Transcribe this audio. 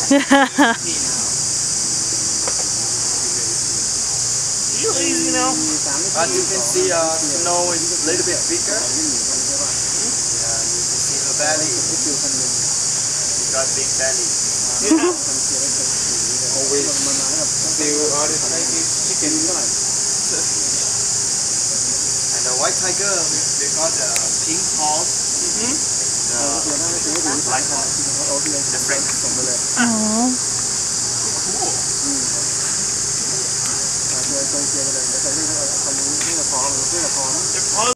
Easy now. As you can see, snow is a little bit bigger. Yeah, you can see her belly. She got big belly. Always still all the time is chicken. And the white tiger, they got the pink horse. The black horse.